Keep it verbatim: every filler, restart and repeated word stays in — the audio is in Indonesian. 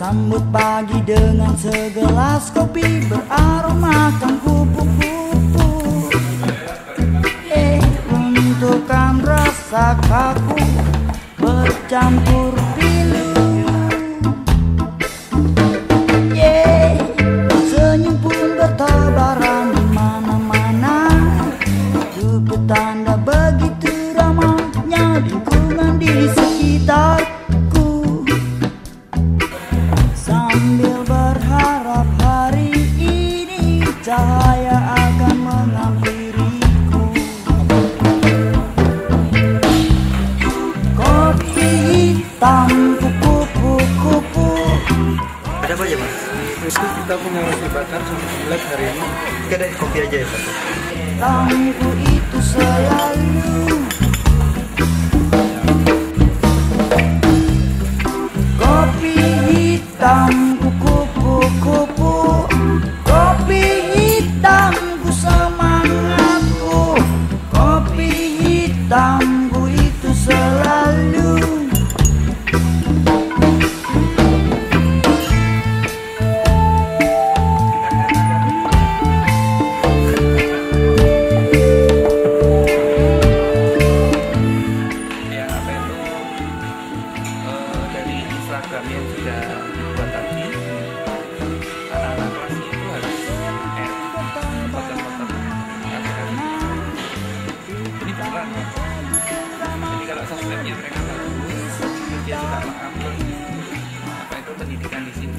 Sambut pagi dengan segelas kopi beromakan kupu-kupu. Eh, untukkan rasa kaku bercampur pilu. Yeah, senyum pun bertebaran di mana-mana. Itu petanda begitu ramainya lingkungan di sekitarku. Sambil berharap hari ini cahaya akan menghampiriku. Kopi hitam kupu-kupu. Ada apa aja mas? Itu kita punya roti bakar sama black hari ini. Oke deh, kopi aja ya mas. Hitamku itu selalu kopi hitam kupu-kupu. Kopi hitamku semangatku. Kopi hitamku itu selalu. Seragam yang sudah dibuat tadi, anak-anak kelas itu harus eh foto-foto kali ini beneran kan? Jadi kalau sosmednya mereka bagus, terus dia sudah mengupload apa itu pendidikan di sini.